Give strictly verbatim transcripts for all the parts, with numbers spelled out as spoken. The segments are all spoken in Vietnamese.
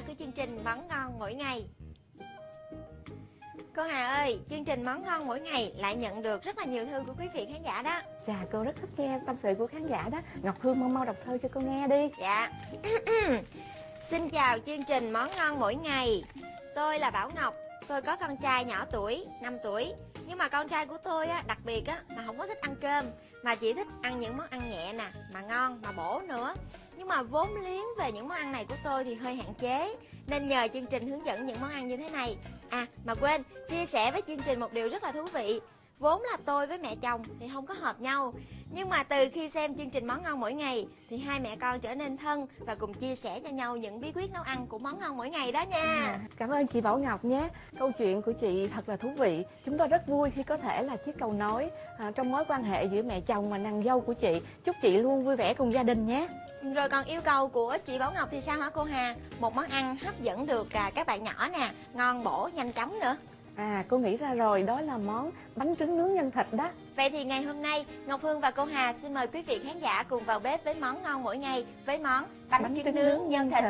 của chương trình Món Ngon Mỗi Ngày. Cô Hà ơi, chương trình Món Ngon Mỗi Ngày lại nhận được rất là nhiều thư của quý vị khán giả đó. Chà, cô rất thích nghe tâm sự của khán giả đó. Ngọc Hương mau mau đọc thơ cho cô nghe đi. Dạ. Xin chào chương trình Món Ngon Mỗi Ngày. Tôi là Bảo Ngọc. Tôi có con trai nhỏ tuổi, năm tuổi. Nhưng mà con trai của tôi á, đặc biệt á, là không có thích ăn cơm, mà chỉ thích ăn những món ăn nhẹ nè, mà ngon, mà bổ nữa. Nhưng mà vốn liếng về những món ăn này của tôi thì hơi hạn chế, nên nhờ chương trình hướng dẫn những món ăn như thế này. À, mà quên, chia sẻ với chương trình một điều rất là thú vị. Vốn là tôi với mẹ chồng thì không có hợp nhau, nhưng mà từ khi xem chương trình Món Ngon Mỗi Ngày thì hai mẹ con trở nên thân và cùng chia sẻ cho nhau những bí quyết nấu ăn của món ngon mỗi ngày đó nha. À, cảm ơn chị Bảo Ngọc nhé. Câu chuyện của chị thật là thú vị. Chúng tôi rất vui khi có thể là chiếc cầu nối à, trong mối quan hệ giữa mẹ chồng và nàng dâu của chị. Chúc chị luôn vui vẻ cùng gia đình nhé. Rồi còn yêu cầu của chị Bảo Ngọc thì sao hả cô Hà? Một món ăn hấp dẫn được à, các bạn nhỏ nè, ngon bổ, nhanh chóng nữa. À, cô nghĩ ra rồi, đó là món bánh trứng nướng nhân thịt đó. Vậy thì ngày hôm nay, Ngọc Hương và cô Hà xin mời quý vị khán giả cùng vào bếp với món ngon mỗi ngày, với món bánh, bánh trứng, trứng nướng nhân thịt. thịt.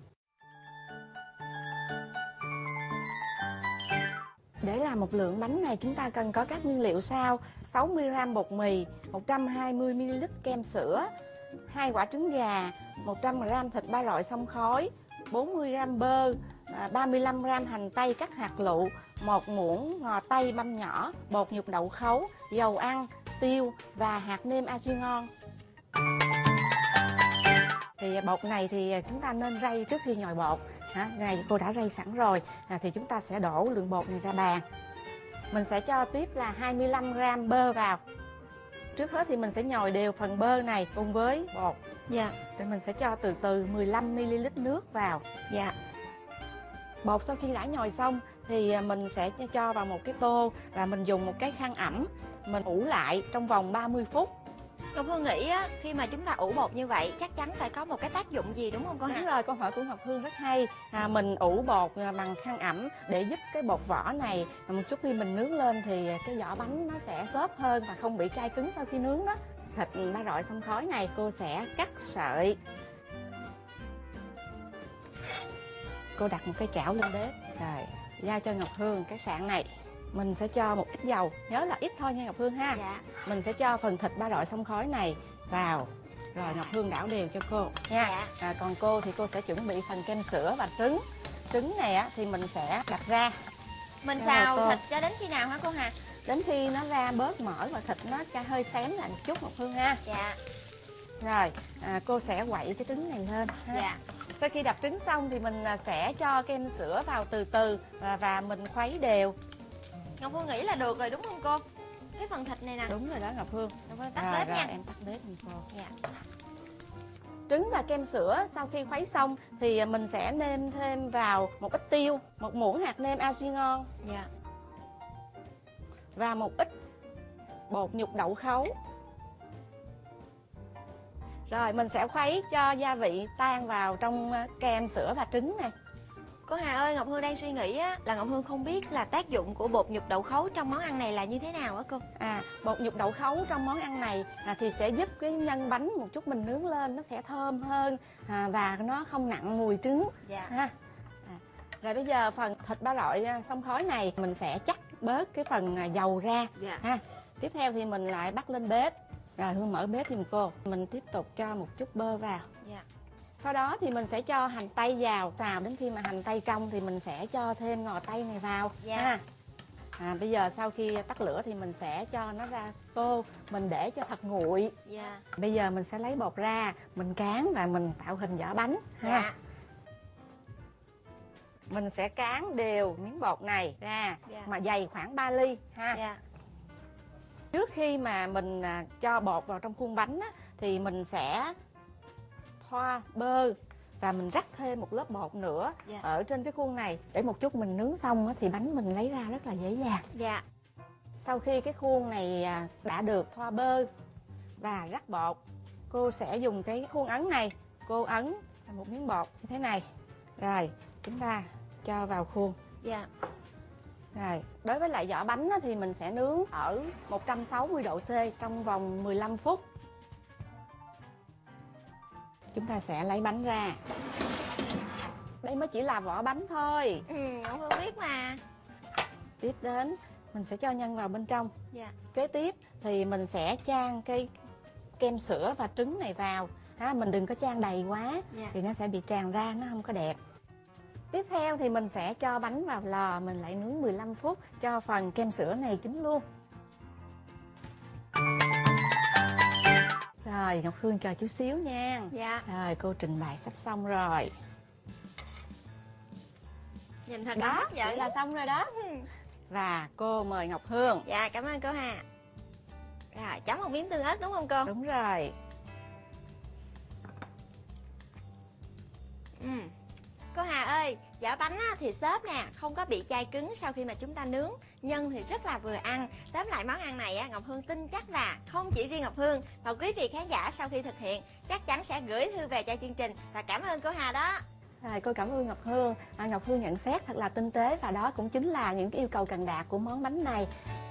Để làm một lượng bánh này chúng ta cần có các nguyên liệu sau: sáu mươi gam bột mì, một trăm hai mươi mi li lít kem sữa, hai quả trứng gà, một trăm gam thịt ba rọi xông khói, bốn mươi gam bơ, ba mươi lăm gam hành tây cắt hạt lựu, một muỗng ngò tây băm nhỏ, bột nhục đậu khấu, dầu ăn, tiêu và hạt nêm arginon. Thì bột này thì chúng ta nên rây trước khi nhồi bột. Hả? Này cô đã rây sẵn rồi. À, thì chúng ta sẽ đổ lượng bột này ra bàn. Mình sẽ cho tiếp là hai mươi lăm gam bơ vào. Trước hết thì mình sẽ nhồi đều phần bơ này cùng với bột. Dạ. Rồi mình sẽ cho từ từ mười lăm mi li lít nước vào. Dạ. Bột sau khi đã nhồi xong thì mình sẽ cho vào một cái tô và mình dùng một cái khăn ẩm, mình ủ lại trong vòng ba mươi phút. Ngọc Hương nghĩ á, khi mà chúng ta ủ bột như vậy chắc chắn phải có một cái tác dụng gì đúng không cô Hà? Đúng rồi, câu hỏi của Ngọc Hương rất hay. À, mình ủ bột bằng khăn ẩm để giúp cái bột vỏ này một chút khi mình nướng lên thì cái vỏ bánh nó sẽ xốp hơn và không bị chai cứng sau khi nướng đó. Thịt ba rọi xông khói này cô sẽ cắt sợi. Cô đặt một cái chảo lên bếp, rồi giao cho Ngọc Hương cái sạn này. Mình sẽ cho một ít dầu, nhớ là ít thôi nha Ngọc Hương ha. Dạ. Mình sẽ cho phần thịt ba rọi xông khói này vào. Rồi Ngọc Hương đảo đều cho cô nha. Dạ. À, còn cô thì cô sẽ chuẩn bị phần kem sữa và trứng. Trứng này á thì mình sẽ đập ra. Mình xào thịt cho đến khi nào hả cô Hà? Đến khi nó ra bớt mỡ và thịt nó cho hơi xém lại một chút Ngọc Hương ha. Dạ. Rồi à, cô sẽ quậy cái trứng này lên ha. Dạ. Sau khi đập trứng xong thì mình sẽ cho kem sữa vào từ từ và, và mình khuấy đều. Ngọc Hương nghĩ là được rồi đúng không cô? Cái phần thịt này nè. Đúng rồi đó Ngọc Hương. Ngọc Hương tắt rồi, bếp rồi, nha. em tắt bếp giùm cô. Dạ. Trứng và kem sữa sau khi khuấy xong thì mình sẽ nêm thêm vào một ít tiêu, một muỗng hạt nêm arginon. Dạ. Và một ít bột nhục đậu khấu. Rồi mình sẽ khuấy cho gia vị tan vào trong kem sữa và trứng này. Cô Hà ơi, Ngọc Hương đang suy nghĩ á, là Ngọc Hương không biết là tác dụng của bột nhục đậu khấu trong món ăn này là như thế nào á cô? À, bột nhục đậu khấu trong món ăn này à, thì sẽ giúp cái nhân bánh một chút mình nướng lên nó sẽ thơm hơn à, và nó không nặng mùi trứng. Dạ. Ha. À, rồi bây giờ phần thịt ba rọi xông khói này mình sẽ chắc bớt cái phần dầu ra. Dạ. Ha. Tiếp theo thì mình lại bắt lên bếp. Rồi Hương mở bếp giùm cô. Mình tiếp tục cho một chút bơ vào. Dạ. Sau đó thì mình sẽ cho hành tây vào, xào đến khi mà hành tây trong thì mình sẽ cho thêm ngò tây này vào. Dạ. Ha. À, bây giờ sau khi tắt lửa thì mình sẽ cho nó ra tô, mình để cho thật nguội. Dạ. Bây giờ mình sẽ lấy bột ra, mình cán và mình tạo hình vỏ bánh. Ha. Dạ. Mình sẽ cán đều miếng bột này ra, Dạ. mà dày khoảng ba ly. Ha. Dạ. Trước khi mà mình cho bột vào trong khuôn bánh á, thì mình sẽ thoa bơ và mình rắc thêm một lớp bột nữa. Dạ. Ở trên cái khuôn này để một chút mình nướng xong á, thì bánh mình lấy ra rất là dễ dàng. Dạ. Sau khi cái khuôn này đã được thoa bơ và rắc bột, cô sẽ dùng cái khuôn ấn này, cô ấn một miếng bột như thế này. Rồi chúng ta cho vào khuôn. Dạ. Rồi, đối với lại vỏ bánh á, thì mình sẽ nướng ở một trăm sáu mươi độ C trong vòng mười lăm phút. Chúng ta sẽ lấy bánh ra. Đây mới chỉ là vỏ bánh thôi. Ừ, Ngọc Hương biết mà. Tiếp đến mình sẽ cho nhân vào bên trong. Dạ. Kế tiếp thì mình sẽ chan cái kem sữa và trứng này vào. Ha, mình đừng có chan đầy quá, Dạ. thì nó sẽ bị tràn ra, nó không có đẹp. Tiếp theo thì mình sẽ cho bánh vào lò, mình lại nướng mười lăm phút cho phần kem sữa này chín luôn. Rồi, Ngọc Hương chờ chút xíu nha. Dạ. Rồi, cô trình bày sắp xong rồi. Nhìn thật Đó, hấp dẫn. vậy là xong rồi đó. Ừ. Và cô mời Ngọc Hương. Dạ, cảm ơn cô Hà. Rồi, chấm một miếng tương ớt đúng không cô? Đúng rồi. Ừ. Cô Hà ơi, vỏ bánh á, thì xốp nè, không có bị chai cứng sau khi mà chúng ta nướng. Nhân thì rất là vừa ăn. Tóm lại món ăn này á, Ngọc Hương tin chắc là không chỉ riêng Ngọc Hương mà quý vị khán giả sau khi thực hiện chắc chắn sẽ gửi thư về cho chương trình. Và cảm ơn cô Hà đó. Rồi, cô cảm ơn Ngọc Hương. À, Ngọc Hương nhận xét thật là tinh tế và đó cũng chính là những cái yêu cầu cần đạt của món bánh này.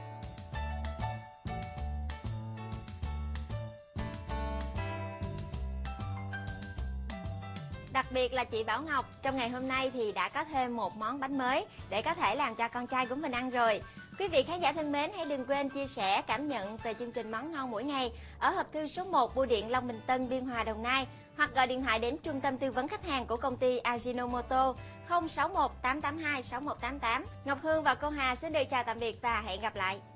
Đặc biệt là chị Bảo Ngọc trong ngày hôm nay thì đã có thêm một món bánh mới để có thể làm cho con trai của mình ăn rồi. Quý vị khán giả thân mến, hãy đừng quên chia sẻ cảm nhận về chương trình Món Ngon Mỗi Ngày ở hộp thư số một Bưu điện Long Bình Tân, Biên Hòa, Đồng Nai, hoặc gọi điện thoại đến trung tâm tư vấn khách hàng của công ty Ajinomoto không sáu một tám tám hai sáu một tám tám. Ngọc Hương và cô Hà xin được chào tạm biệt và hẹn gặp lại.